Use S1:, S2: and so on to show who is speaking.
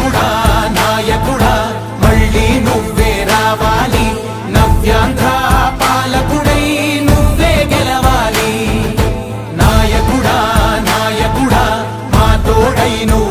S1: నాయకుడా నాయకుడా మళ్ళీ నువ్వే రావాలి నవ్యాంధ్ర పాలకుడై నువ్వే గెలవాలి నాయకుడా నాయకుడా మా తోడై